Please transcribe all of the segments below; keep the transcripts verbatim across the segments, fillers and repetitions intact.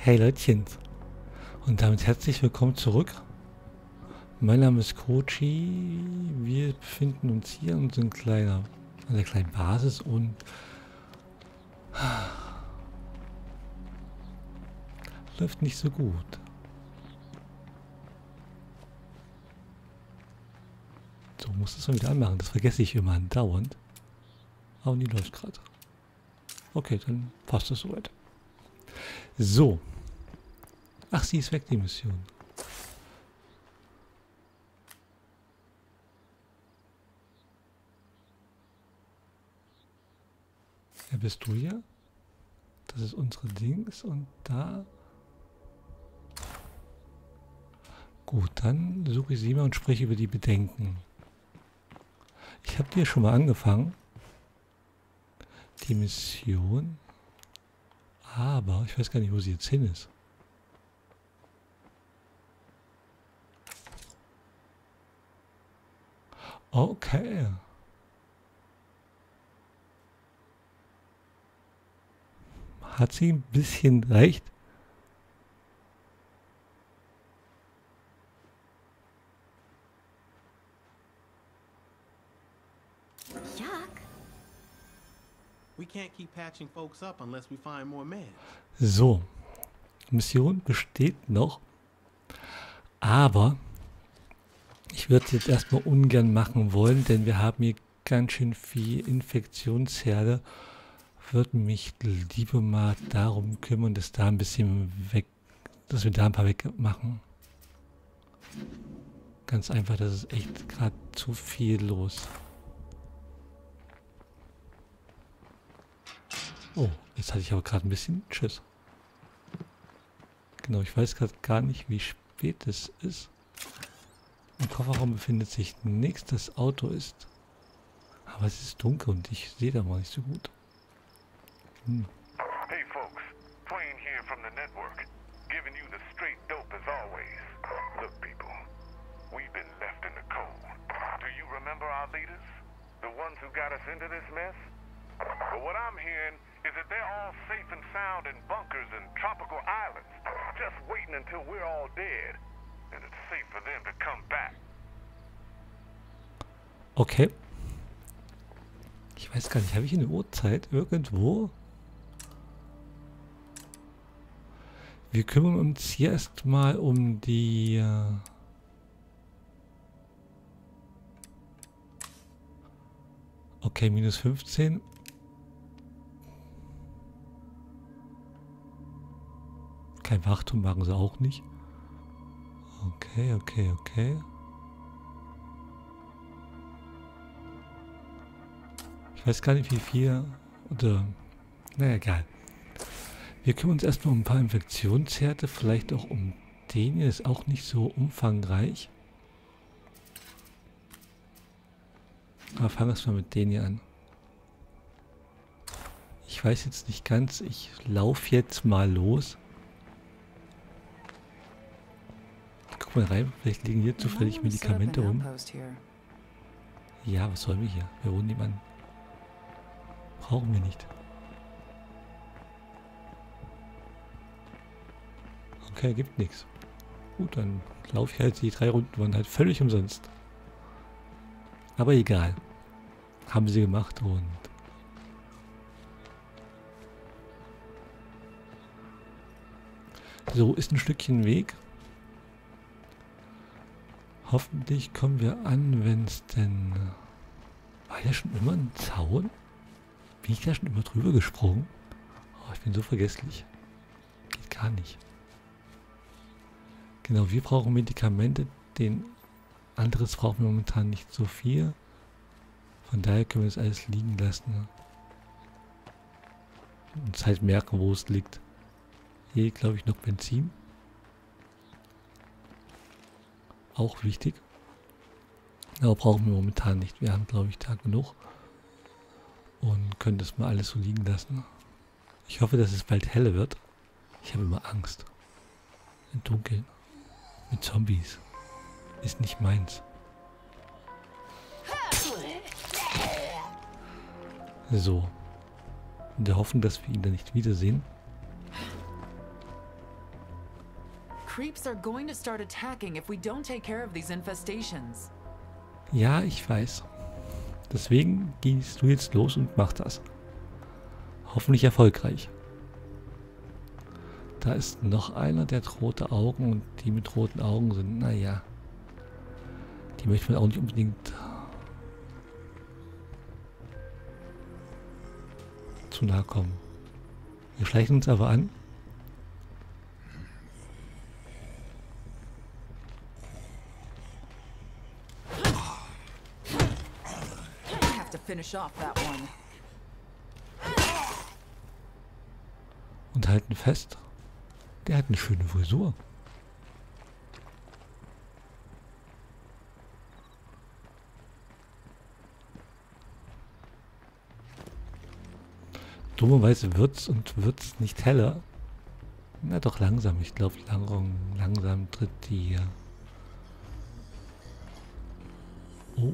Hey Leutchen und damit herzlich willkommen zurück. Mein Name ist Kochi. Wir befinden uns hier in so kleiner, einer kleinen Basis und läuft nicht so gut. So, muss das mal wieder anmachen. Das vergesse ich immer andauernd. Aber die läuft gerade. Okay, dann passt das soweit. So. Ach, sie ist weg, die Mission. Ja, bist du hier? Das ist unsere Dings und da. Gut, dann suche ich sie mal und spreche über die Bedenken. Ich habe dir schon mal angefangen. Die Mission. Aber ich weiß gar nicht, wo sie jetzt hin ist. Okay. Hat sie ein bisschen recht? We can't keep patching folks up unless we find more meds. So. Mission besteht noch. Aber ich würde es jetzt erstmal ungern machen wollen, denn wir haben hier ganz schön viel Infektionsherde. Würde mich lieber mal darum kümmern, dass da ein bisschen weg, dass wir da ein paar wegmachen. Ganz einfach, das ist echt gerade zu viel los. Oh, jetzt hatte ich aber gerade ein bisschen Tschüss. Genau, ich weiß gerade gar nicht, wie spät es ist. Im Kofferraum befindet sich nichts, das Auto ist. Aber es ist dunkel und ich sehe da mal nicht so gut. Hm. Hey folks, Twain here from the network, giving you the straight dope as always. Look people, we've been left in the cold. Do you remember our leaders? The ones who got us into this mess? But what I'm hearing is that they're all safe and sound in bunkers and tropical islands, just waiting until we're all dead, and it's safe for them to come back. Okay. Ich weiß gar nicht, habe ich eine Uhrzeit irgendwo? Wir kümmern uns hier erstmal um die... Äh okay, minus fünfzehn. Kein Wachturm machen sie auch nicht. Okay, okay, okay. Ich weiß gar nicht, wie viel... Oder... Naja, egal. Wir kümmern uns erstmal um ein paar Infektionsherde. Vielleicht auch um den hier. Ist auch nicht so umfangreich. Aber fangen wir erstmal mit denen hier an. Ich weiß jetzt nicht ganz. Ich laufe jetzt mal los. Guck mal rein. Vielleicht liegen hier zufällig Medikamente rum. Ja, was sollen wir hier? Wir wohnen niemanden. Brauchen wir nicht. Okay, gibt nichts. Gut, dann laufe ich halt die drei Runden, waren halt völlig umsonst. Aber egal. Haben sie gemacht und... So, ist ein Stückchen Weg. Hoffentlich kommen wir an, wenn es denn... War ja schon immer ein Zaun? Bin ich da schon immer drüber gesprungen? Oh, ich bin so vergesslich. Geht gar nicht. Genau, wir brauchen Medikamente. Den anderes brauchen wir momentan nicht so viel. Von daher können wir das alles liegen lassen. Und uns halt merken, wo es liegt. Hier, glaube ich, noch Benzin. Auch wichtig. Aber brauchen wir momentan nicht. Wir haben, glaube ich, da genug. Und können das mal alles so liegen lassen. Ich hoffe, dass es bald heller wird. Ich habe immer Angst. Im Dunkeln. Mit Zombies. Ist nicht meins. So. In der Hoffnung, dass wir ihn dann nicht wiedersehen. creeps are going to start attacking if we don't take care of these infestations. Ja, ich weiß. Deswegen gehst du jetzt los und mach das. Hoffentlich erfolgreich. Da ist noch einer, der hat rote Augen und die mit roten Augen sind, naja. Die möchte man auch nicht unbedingt zu nahe kommen. Wir schleichen uns aber an. I have to finish off that one. Und halten fest. Der hat eine schöne Frisur. Dummerweise wird's und wird's nicht heller. Na doch langsam. Ich glaube, langsam, langsam tritt die... Oh.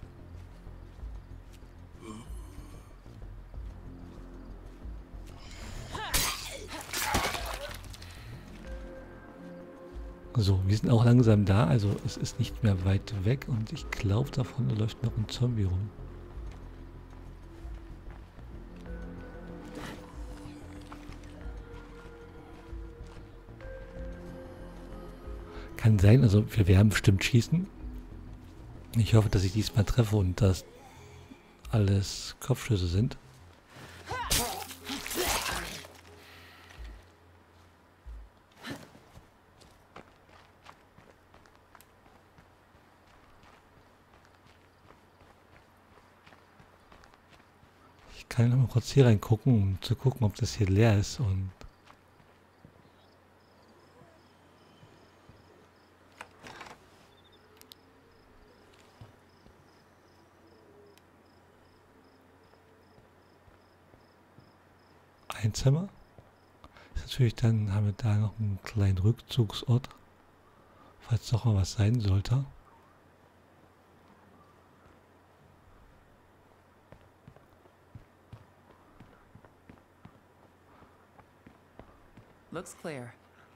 So, wir sind auch langsam da, also es ist nicht mehr weit weg und ich glaube, davon läuft noch ein Zombie rum. Kann sein, also wir werden bestimmt schießen. Ich hoffe, dass ich diesmal treffe und dass alles Kopfschüsse sind. Ich kann noch mal kurz hier reingucken, um zu gucken, ob das hier leer ist und ein Zimmer. Ist natürlich dann haben wir da noch einen kleinen Rückzugsort, falls doch mal was sein sollte. Looks clear.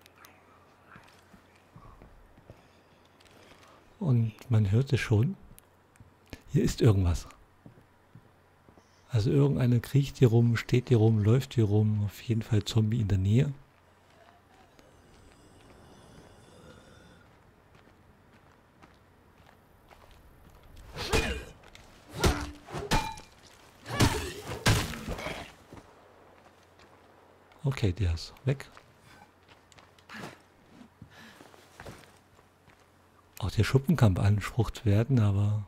Und man hört es schon. Hier ist irgendwas. Also irgendeiner kriecht hier rum, steht hier rum, läuft hier rum. Auf jeden Fall Zombie in der Nähe. Okay, der ist weg. Auch der Schuppen kann beansprucht werden, aber...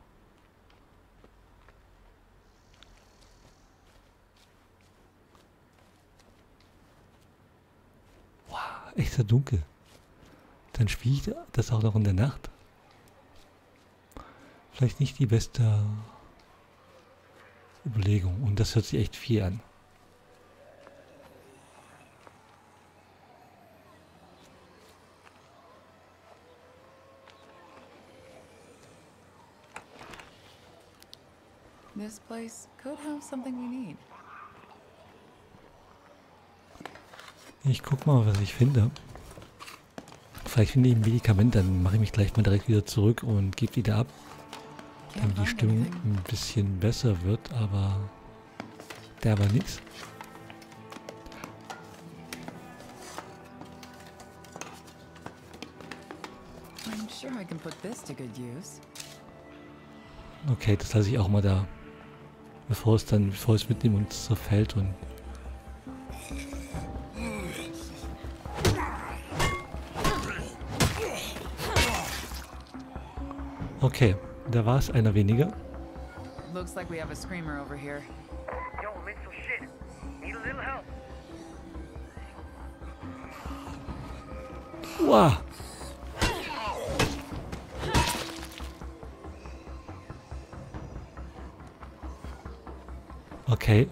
Wow, echt so dunkel. Dann spiele ich das auch noch in der Nacht. Vielleicht nicht die beste Überlegung. Und das hört sich echt viel an. This place could have something we need. Ich guck mal, was ich finde. Vielleicht finde ich ein Medikament, dann mache ich mich gleich mal direkt wieder zurück und gebe wieder ab. Damit die Stimmung ein bisschen besser wird, aber der war nichts. I'm sure I can put this to good use. Okay, das lasse ich auch mal da. Bevor es dann, bevor es mit dem uns zerfällt und... Okay, da war es einer weniger. Looks like we have a screamer over here. Yo, mental shit. Need a little help. Wow. Okay.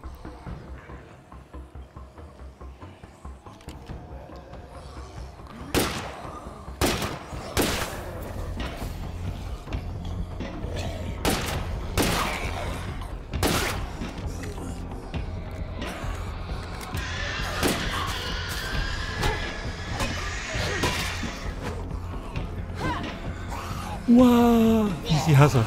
Wow, easy Hasser.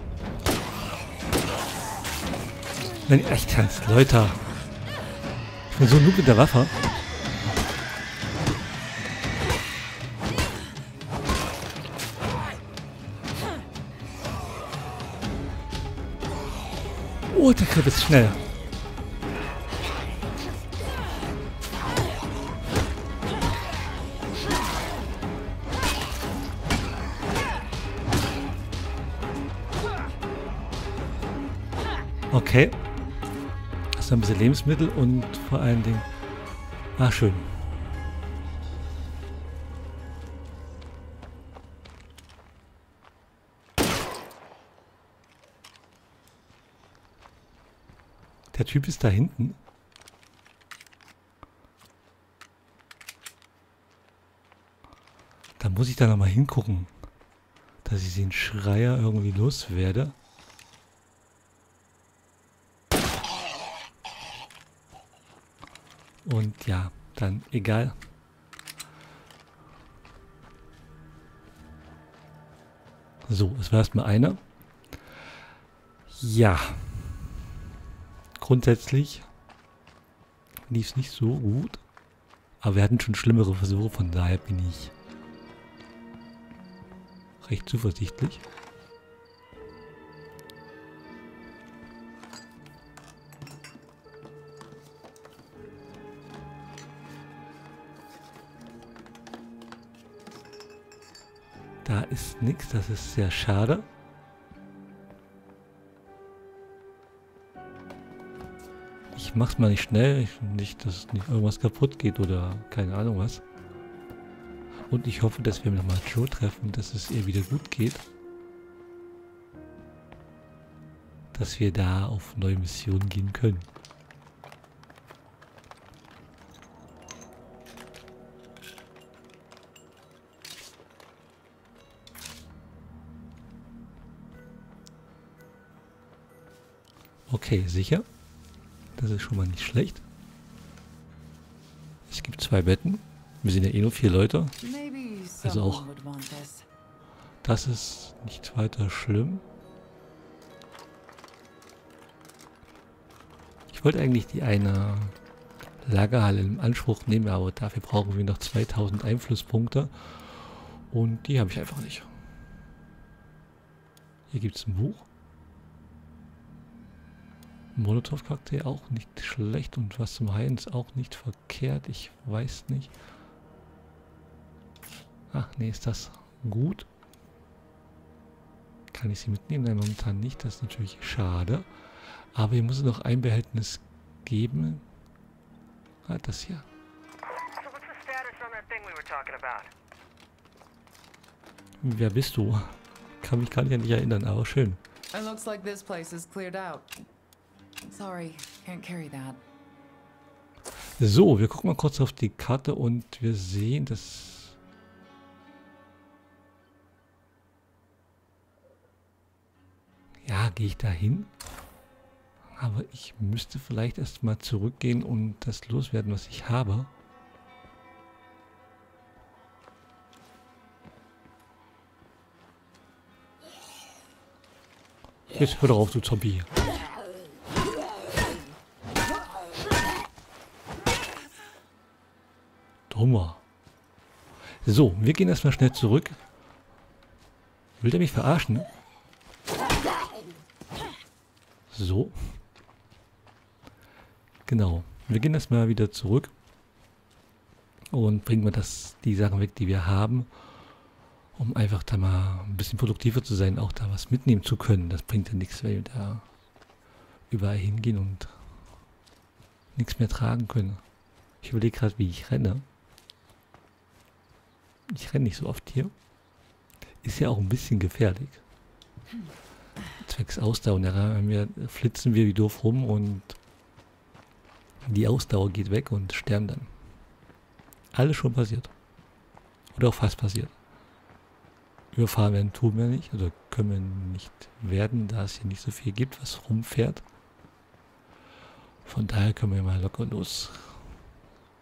Wenn echt ernst, Leute. Ich bin so ein Noob mit der Waffe. Oh, der Griff ist schnell. Okay. Das ist ein bisschen Lebensmittel und vor allen Dingen... Ah, schön. Der Typ ist da hinten. Da muss ich da nochmal hingucken, dass ich den Schreier irgendwie loswerde. Und ja, dann egal. So, es war erstmal einer. Ja. Grundsätzlich lief es nicht so gut. Aber wir hatten schon schlimmere Versuche, von daher bin ich recht zuversichtlich. Da ist nichts, das ist sehr schade. Ich mach's mal nicht schnell, ich, nicht, dass nicht irgendwas kaputt geht oder keine Ahnung was. Und ich hoffe, dass wir nochmal Joe treffen, dass es ihr wieder gut geht. Dass wir da auf neue Missionen gehen können. Okay, sicher. Das ist schon mal nicht schlecht. Es gibt zwei Betten. Wir sind ja eh nur vier Leute. Also auch das ist nicht weiter schlimm. Ich wollte eigentlich die eine Lagerhalle in Anspruch nehmen, aber dafür brauchen wir noch zweitausend Einflusspunkte. Und die habe ich einfach nicht. Hier gibt es ein Buch. Molotov-Cocktail auch nicht schlecht und was zum Heilen ist auch nicht verkehrt. Ich weiß nicht. Ach nee, ist das gut? Kann ich sie mitnehmen? Nein, momentan nicht. Das ist natürlich schade. Aber hier muss es noch ein Behältnis geben. Ah, das hier. Wer bist du? Kann mich gar nicht erinnern, aber schön. It looks like this place is cleared out. Sorry, can't carry that. So, wir gucken mal kurz auf die Karte und wir sehen, dass... Ja, gehe ich da hin? Aber ich müsste vielleicht erst mal zurückgehen und das loswerden, was ich habe. Jetzt hör doch auf, du Zombie. Dummer. So, wir gehen erstmal schnell zurück. Will der mich verarschen? So. Genau. Wir gehen erstmal wieder zurück. Und bringen wir das, die Sachen weg, die wir haben. Um einfach da mal ein bisschen produktiver zu sein, auch da was mitnehmen zu können. Das bringt ja nichts, weil wir da überall hingehen und nichts mehr tragen können. Ich überlege gerade, wie ich renne. Ich renne nicht so oft hier. Ist ja auch ein bisschen gefährlich. Zwecks Ausdauer. Da wir, flitzen wir wie doof rum und die Ausdauer geht weg und sterben dann. Alles schon passiert. Oder auch fast passiert. Überfahren werden tun wir nicht. Oder können wir nicht werden, da es hier nicht so viel gibt, was rumfährt. Von daher können wir mal locker los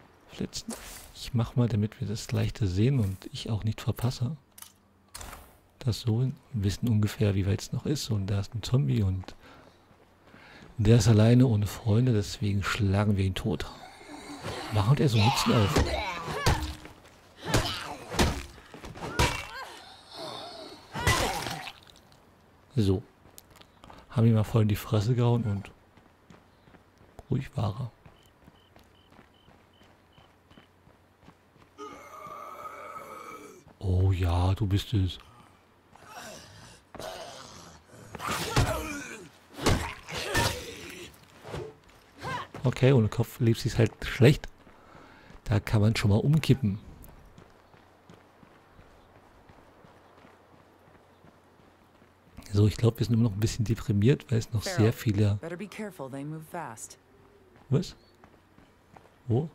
flitzen. Ich mache mal, damit wir das leichter sehen und ich auch nicht verpasse. das so hin, wissen ungefähr, wie weit es noch ist. Und da ist ein Zombie und der ist alleine ohne Freunde, deswegen schlagen wir ihn tot. Warum hat er so Mützen auf? So. Haben ihn mal voll in die Fresse gehauen und ruhig war er. Oh ja, du bist es. Okay, ohne Kopf lebt sich halt schlecht. Da kann man schon mal umkippen. So, ich glaube, wir sind immer noch ein bisschen deprimiert, weil es noch sehr viele... Better be careful, they move fast. Was? Wo?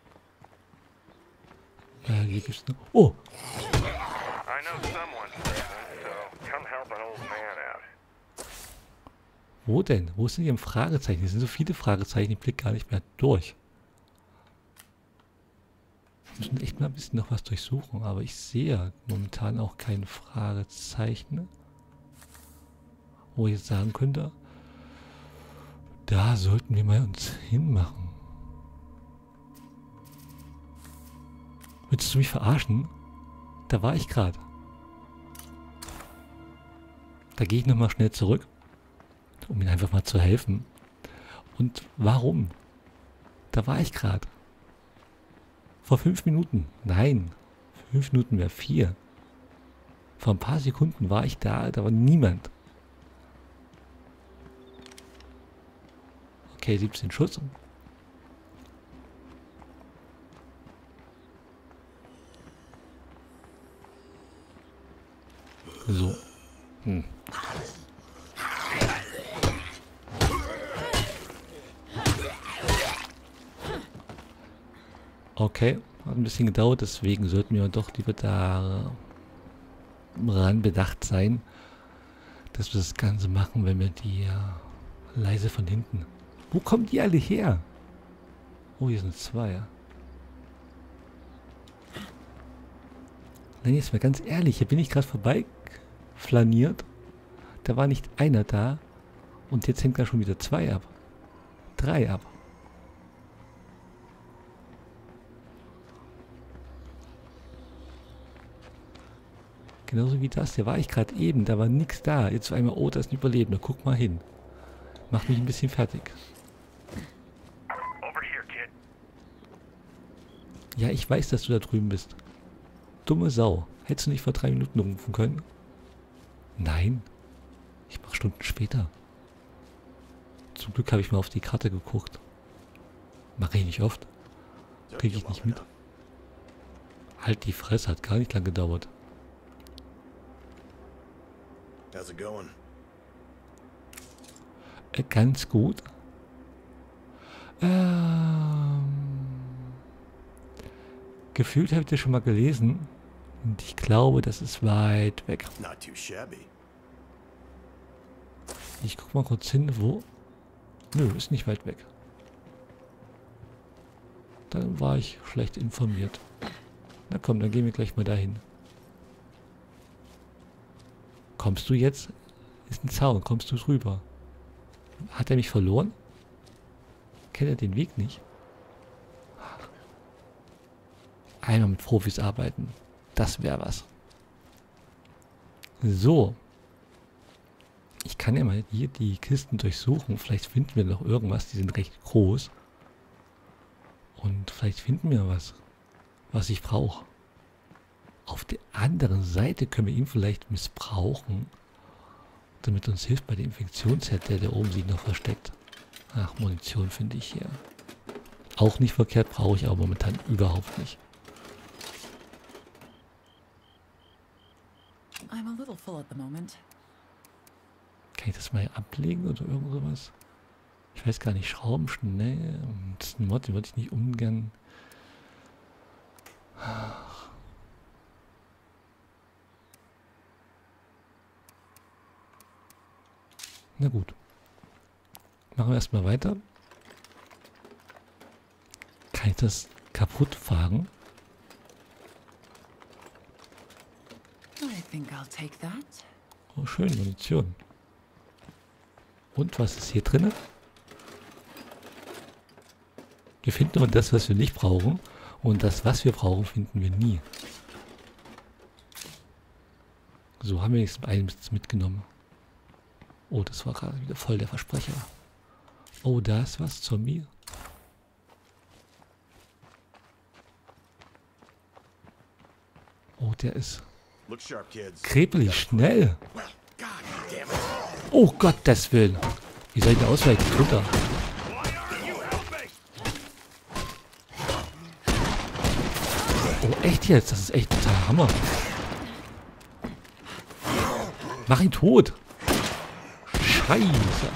Äh, hier gibt's noch... Oh! I know someone's present, so come help an old man out. Wo denn? Wo sind die im Fragezeichen? Hier sind so viele Fragezeichen, ich blick gar nicht mehr durch. Wir müssen echt mal ein bisschen noch was durchsuchen, aber ich sehe momentan auch kein Fragezeichen. Wo ich jetzt sagen könnte, da sollten wir mal uns hinmachen. Willst du mich verarschen? Da war ich gerade. Da gehe ich nochmal schnell zurück, um ihm einfach mal zu helfen. Und warum? Da war ich gerade. Vor fünf Minuten. Nein, fünf Minuten wäre vier. Vor ein paar Sekunden war ich da, da war niemand. Okay, siebzehn Schuss. So. Hm. Okay, hat ein bisschen gedauert, deswegen sollten wir doch lieber daran bedacht sein, dass wir das Ganze machen, wenn wir die äh, leise von hinten... Wo kommen die alle her? Oh, hier sind zwei. Nein, jetzt mal ganz ehrlich, hier bin ich gerade vorbei flaniert. Da war nicht einer da. Und jetzt hängt da schon wieder zwei ab. Drei ab. Genauso wie das. Da war ich gerade eben. Da war nichts da. Jetzt auf einmal, oh, da ist ein Überlebender. Guck mal hin. Macht mich ein bisschen fertig. Ja, ich weiß, dass du da drüben bist. Dumme Sau. Hättest du nicht vor drei Minuten rufen können? Nein. Ich mache Stunden später. Zum Glück habe ich mal auf die Karte geguckt. Mache ich nicht oft. Kriege ich nicht mit. Halt die Fresse, hat gar nicht lang gedauert. How's it going? Äh, ganz gut. Ähm... Gefühlt habe ich das schon mal gelesen. Und ich glaube, das ist weit weg. Not too shabby. Ich guck mal kurz hin, wo... Nö, ist nicht weit weg. Dann war ich schlecht informiert. Na komm, dann gehen wir gleich mal dahin. Kommst du jetzt? Ist ein Zaun, kommst du drüber? Hat er mich verloren? Kennt er den Weg nicht? Einmal mit Profis arbeiten. Das wäre was. So. Ich kann ja mal hier die Kisten durchsuchen. Vielleicht finden wir noch irgendwas. Die sind recht groß. Und vielleicht finden wir was, was ich brauche. Auf der anderen Seite können wir ihn vielleicht missbrauchen, damit uns hilft bei dem Infektionsherd, der da oben sich noch versteckt. Ach, Munition finde ich hier. Auch nicht verkehrt, brauche ich aber momentan überhaupt nicht. I'm a little full at the moment. Kann ich das mal ablegen oder irgend sowas? Ich weiß gar nicht, Schrauben schnell. Das ist ein Mod, den würde ich nicht ungern... Ach. Na gut. Machen wir erstmal weiter. Kann ich das kaputt fahren? I think I'll take that. Oh, schön, Munition. Und was ist hier drin? Wir finden nur das, was wir nicht brauchen. Und das, was wir brauchen, finden wir nie. So, haben wir jetzt eins mitgenommen. Oh, das war gerade wieder voll der Versprecher. Oh, da ist was, Zombie. Oh, der ist Look sharp, kids. krebelig, schnell. God damn it. Oh, Gottes Willen. Wie soll ich denn ausweichen? Drunter. Oh, echt jetzt? Das ist echt total Hammer. Mach ihn tot. Scheiße.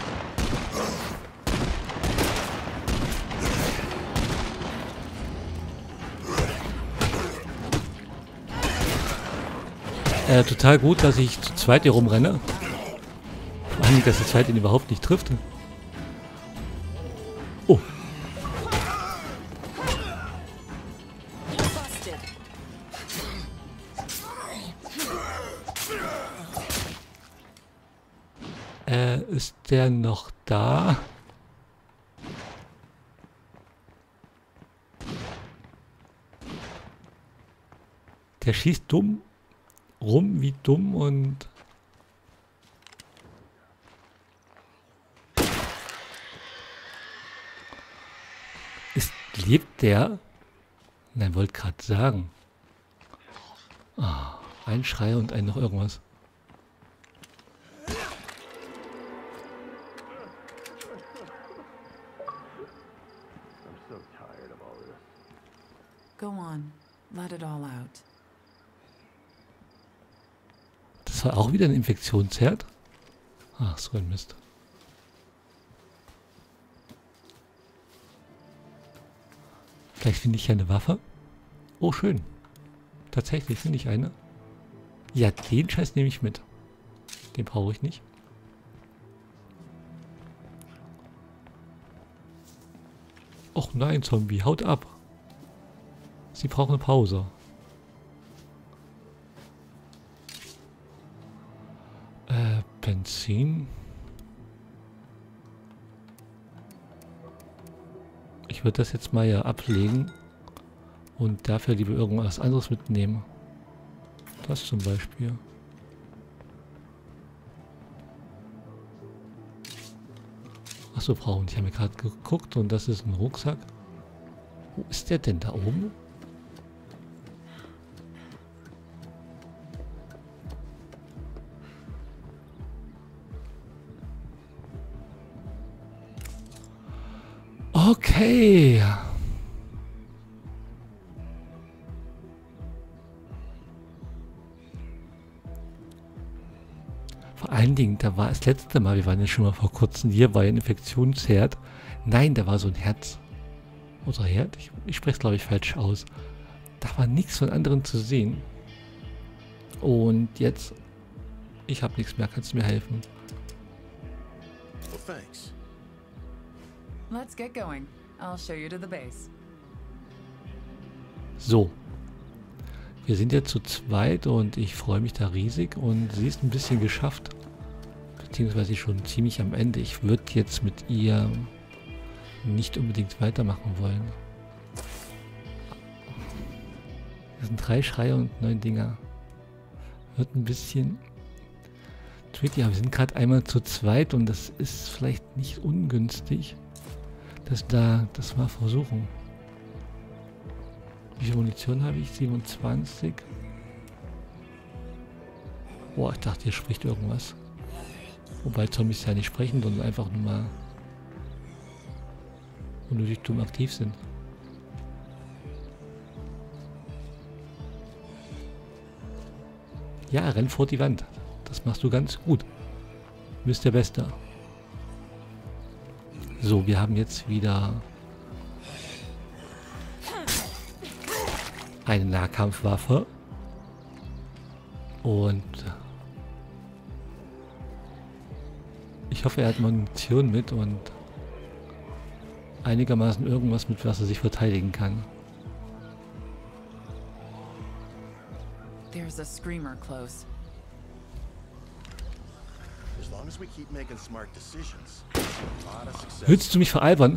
Äh, total gut, dass ich zu zweit hier rumrenne. Vor allem, dass der zweite ihn überhaupt nicht trifft. Oh. Äh, ist der noch da? Der schießt dumm rum wie dumm und ist, lebt der? Nein, wollte gerade sagen. Ah, ein Schrei und ein noch irgendwas. Go on. Let it all out. Das war auch wieder ein Infektionsherd. Ach, so ein Mist. Vielleicht finde ich ja eine Waffe. Oh, schön. Tatsächlich finde ich eine. Ja, den Scheiß nehme ich mit. Den brauche ich nicht. Och nein, Zombie, haut ab. Sie brauchen eine Pause. Äh, Benzin. Ich würde das jetzt mal ja ablegen und dafür lieber irgendwas anderes mitnehmen. Das zum Beispiel. Achso, brauchen. Ich habe mir gerade geguckt und das ist ein Rucksack. Wo ist der denn da oben? Okay. Vor allen Dingen, da war das letzte Mal, wir waren ja schon mal vor kurzem hier, war ja ein Infektionsherd. Nein, da war so ein Herz. Oder Herd? Ich, ich spreche es, glaube ich, falsch aus. Da war nichts von anderen zu sehen. Und jetzt, ich habe nichts mehr. Kannst du mir helfen? Well, thanks. Let's get going. I'll show you to the base. So. Wir sind jetzt zu zweit und ich freue mich da riesig und sie ist ein bisschen geschafft. Beziehungsweise schon ziemlich am Ende. Ich würde jetzt mit ihr nicht unbedingt weitermachen wollen. Das sind drei Schreie und neun Dinger. Wird ein bisschen tricky. Ja, wir sind gerade einmal zu zweit und das ist vielleicht nicht ungünstig, dass da das mal versuchen. Wie viel Munition habe ich? siebenundzwanzig. Boah, ich dachte, hier spricht irgendwas. Wobei Zombies ja nicht sprechen, sondern einfach nur mal unnötig dumm aktiv sind. Ja, renn vor die Wand. Das machst du ganz gut. Du bist der Beste. So, wir haben jetzt wieder eine Nahkampfwaffe. Und ich hoffe, er hat Munition mit und einigermaßen irgendwas, mit was er sich verteidigen kann. There's a screamer close. As long as we keep making smart decisions. A lot of success. Willst du mich veralbern?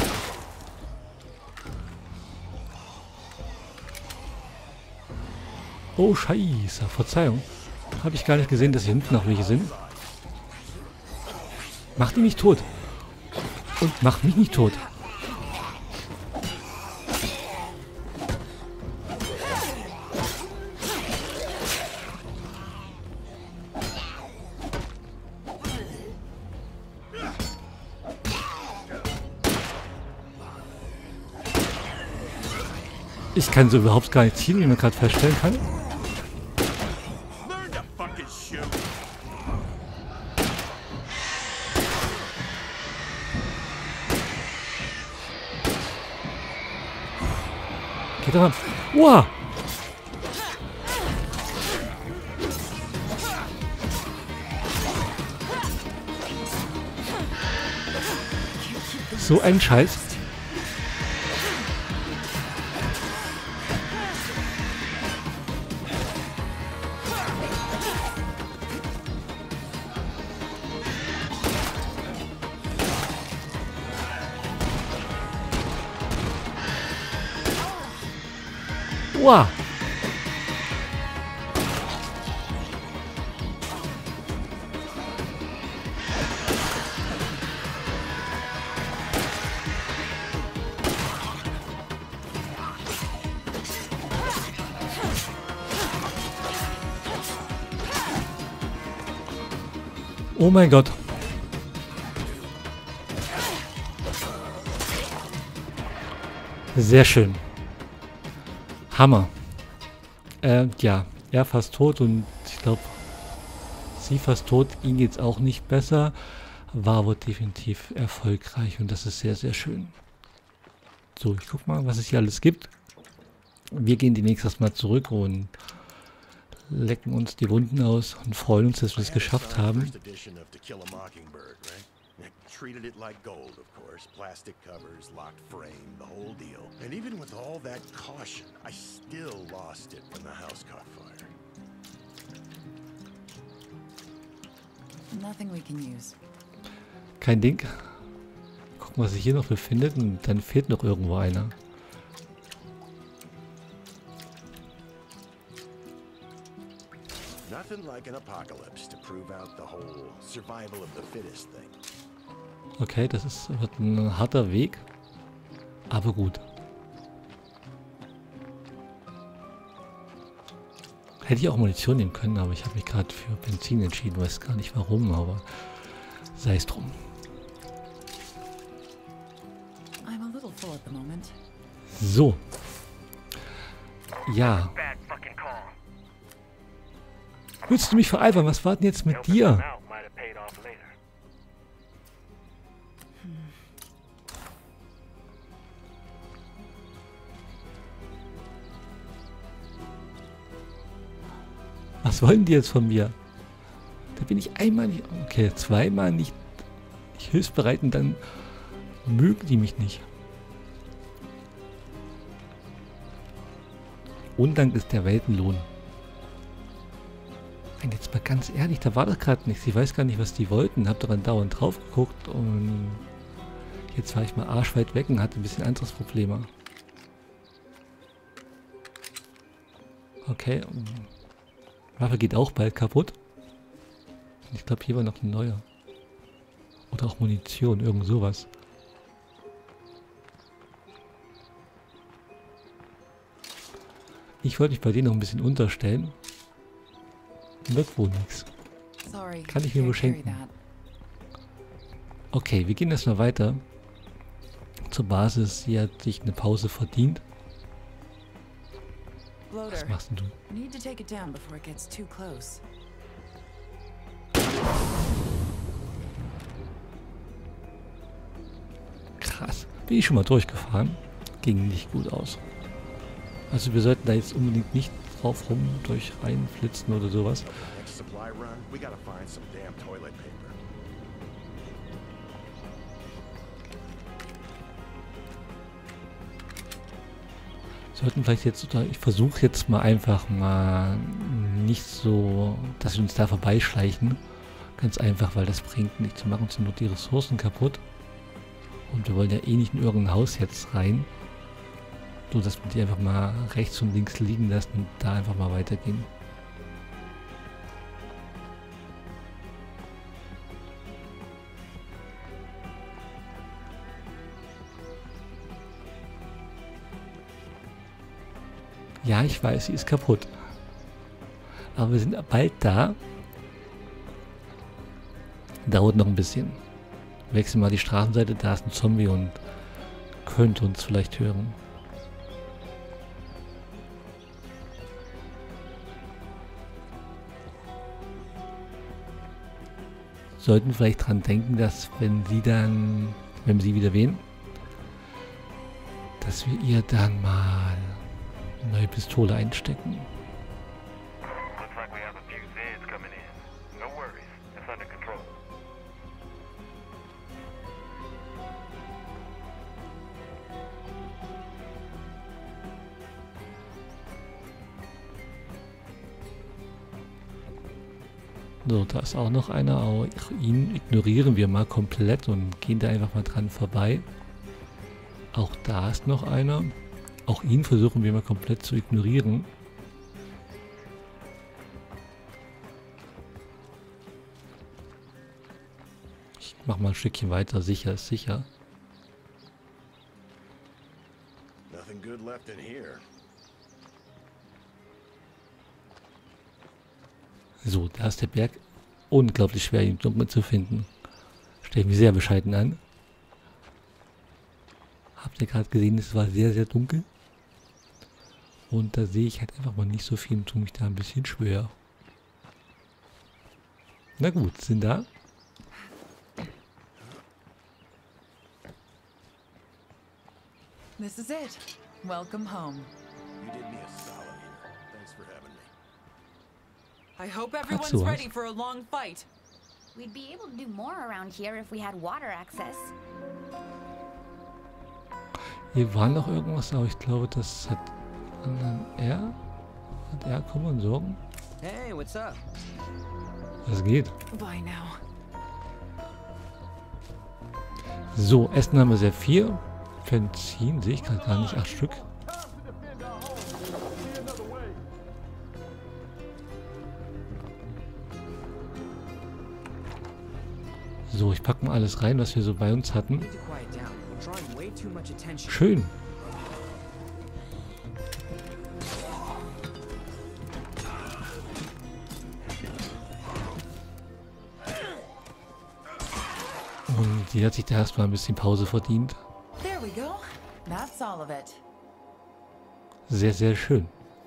Oh, Scheiße. Verzeihung. Habe ich gar nicht gesehen, dass hier hinten noch welche sind. Mach die nicht tot. Und mach mich nicht tot. Ich kann so überhaupt gar nicht zielen, wie man gerade feststellen kann. Learn to fucking shoot. Geht doch mal. Wow! So ein Scheiß. Wow. Oh mein Gott. Sehr schön. Hammer. Äh, ja, er fast tot und ich glaube, sie fast tot. Ihm geht's auch nicht besser. War aber definitiv erfolgreich und das ist sehr, sehr schön. So, ich guck mal, was es hier alles gibt. Wir gehen demnächst erstmal zurück und lecken uns die Wunden aus und freuen uns, dass wir es geschafft haben. Treated it like gold, of course. Plastic covers, locked frame, the whole deal. And even with all that caution, I still lost it when the house caught fire. Nothing we can use. Kein Ding. Gucken, was sich hier noch befindet und dann fehlt noch irgendwo einer. Nothing like an apocalypse to prove out the whole survival of the fittest thing. Okay, das ist, wird ein harter Weg, aber gut. Hätte ich auch Munition nehmen können, aber ich habe mich gerade für Benzin entschieden, weiß gar nicht warum, aber sei es drum. I'm a little full at the moment. So. Ja. Willst du mich veralbern? Was war denn jetzt mit dir? Was wollen die jetzt von mir? Da bin ich einmal nicht... Okay, zweimal nicht, nicht hilfsbereit und dann mögen die mich nicht. Undank ist der Weltenlohn. Und jetzt mal ganz ehrlich, da war das gerade nichts. Ich weiß gar nicht, was die wollten. Hab doch andauernd drauf geguckt und jetzt war ich mal arschweit weg und hatte ein bisschen anderes Problem. Okay. Waffe geht auch bald kaputt. Ich glaube, hier war noch ein neuer. Oder auch Munition, irgend sowas. Ich wollte mich bei denen noch ein bisschen unterstellen. Wird wohl nichts. Kann ich mir nur schenken. Okay, wir gehen erstmal weiter. Zur Basis. Sie hat sich eine Pause verdient. Was machst denn du? Krass. Bin ich schon mal durchgefahren. Ging nicht gut aus. Also wir sollten da jetzt unbedingt nicht drauf rum durch reinflitzen oder sowas. Sollten vielleicht jetzt, oder ich versuche jetzt mal einfach mal nicht so, dass wir uns da vorbeischleichen. Ganz einfach, weil das bringt nichts. Wir machen uns nur die Ressourcen kaputt. Und wir wollen ja eh nicht in irgendein Haus jetzt rein. So, dass wir die einfach mal rechts und links liegen lassen und da einfach mal weitergehen. Ja, ich weiß, sie ist kaputt. Aber wir sind bald da. Dauert noch ein bisschen. Wechseln mal die Straßenseite, da ist ein Zombie und könnte uns vielleicht hören. Sollten vielleicht dran denken, dass wenn sie dann, wenn wir sie wieder wählen, dass wir ihr dann mal eine neue Pistole einstecken. Looks like we have a few Zeds coming in. No worries, it's under control. So, da ist auch noch einer. Auch ihn ignorieren wir mal komplett und gehen da einfach mal dran vorbei. Auch da ist noch einer. Auch ihn versuchen wir mal komplett zu ignorieren. Ich mach mal ein Stückchen weiter. Sicher ist sicher. Nothing good left in here. So, da ist der Berg. Unglaublich schwer, ihn im Dunkeln zu finden. Stelle mich sehr bescheiden an. Habt ihr gerade gesehen, es war sehr, sehr dunkel. Und da sehe ich halt einfach mal nicht so viel und tue mich da ein bisschen schwer. Na gut, sind da. This is it. Welcome home. You did me a solid here. Thanks for having me. I hope everyone's sowas. ready for a long fight. We'd be able to do more around here if we had water access. Hier war noch irgendwas, aber ich glaube, das hat an er. Hat er Kommandoren? Hey, what's up? Was geht? Bye now. So, Essen haben wir sehr viel. Benzin sehe ich gerade gar nicht. Acht Stück. So, ich packe mal alles rein, was wir so bei uns hatten. Schön. Und die hat sich da erstmal ein bisschen Pause verdient. There we go. That's all of it. Sehr, sehr schön.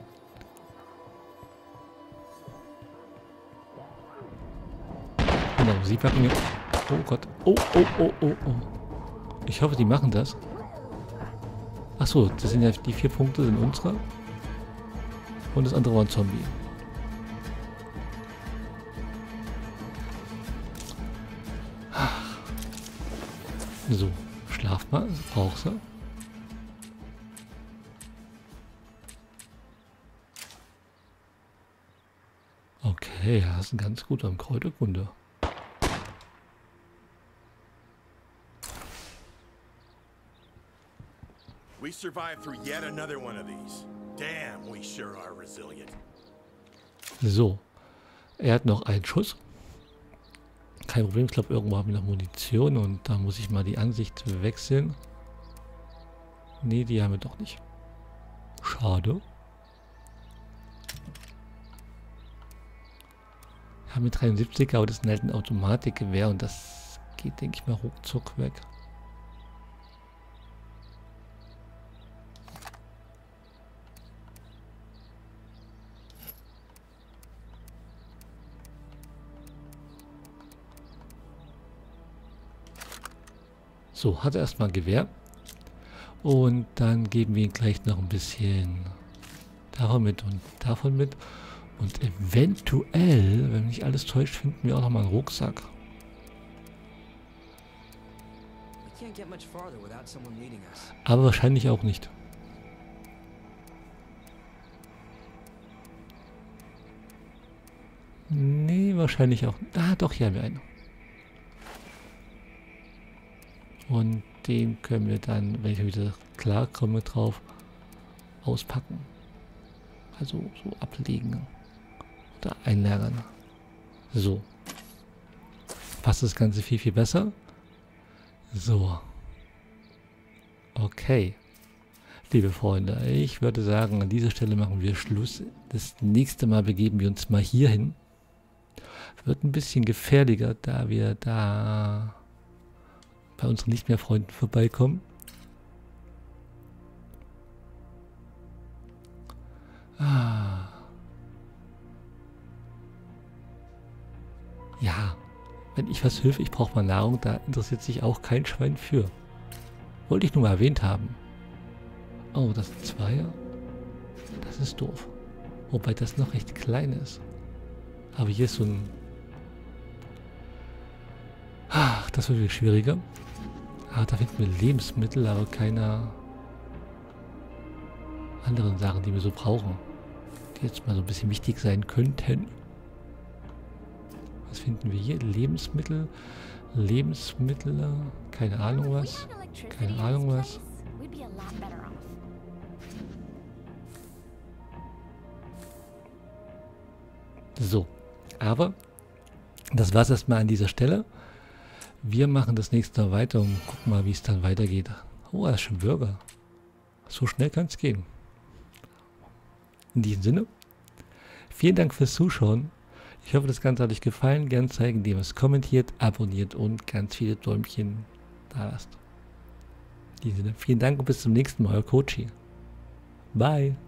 Genau, sie packen mir... Oh Gott. Oh, oh, oh, oh, oh. Ich hoffe, die machen das. Achso, das sind ja die vier Punkte, sind unsere. Und das andere war ein Zombie. So, schlaf mal. Brauchst du. Okay, das ist ein ganz guter im Kräuterkunde. We survived through yet another one of these. Damn, we sure are resilient. So, er hat noch einen Schuss. Kein Problem, ich glaube, irgendwo haben wir noch Munition und da muss ich mal die Ansicht wechseln. Nee, die haben wir doch nicht. Schade. Wir haben mit dreiundsiebziger, aber das ist halt ein Automatikgewehr und das geht, denke ich mal, ruckzuck weg. So, hat er erstmal ein Gewehr. Und dann geben wir ihm gleich noch ein bisschen davon mit und davon mit. Und eventuell, wenn mich nicht alles täuscht, finden wir auch noch mal einen Rucksack. Aber wahrscheinlich auch nicht. Nee, wahrscheinlich auch... Ah, doch, hier haben wir einen. Und den können wir dann, wenn ich wieder klar komme drauf, auspacken. Also so ablegen. Oder einlagern. So. Passt das Ganze viel, viel besser. So. Okay. Liebe Freunde, ich würde sagen, an dieser Stelle machen wir Schluss. Das nächste Mal begeben wir uns mal hier hin. Wird ein bisschen gefährlicher, da wir da bei unseren nicht mehr Freunden vorbeikommen. Ah. Ja, wenn ich was hilfe, ich brauche mal Nahrung, da interessiert sich auch kein Schwein für. Wollte ich nur mal erwähnt haben. Oh, das sind Zweier. Das ist doof. Wobei das noch recht klein ist. Aber hier ist so ein... Ach, das wird wieder schwieriger. Ah, da finden wir Lebensmittel, aber keine anderen Sachen, die wir so brauchen. Die jetzt mal so ein bisschen wichtig sein könnten. Was finden wir hier? Lebensmittel. Lebensmittel. Keine Ahnung was. Keine Ahnung was. So. Aber das war es erstmal an dieser Stelle. Wir machen das nächste Mal weiter und gucken mal, wie es dann weitergeht. Oh, das ist schon Burger. So schnell kann es gehen. In diesem Sinne, vielen Dank fürs Zuschauen. Ich hoffe, das Ganze hat euch gefallen. Gerne zeigen, indem ihr es kommentiert, abonniert und ganz viele Däumchen da lasst. In diesem Sinne, vielen Dank und bis zum nächsten Mal, euer Kochi. Bye.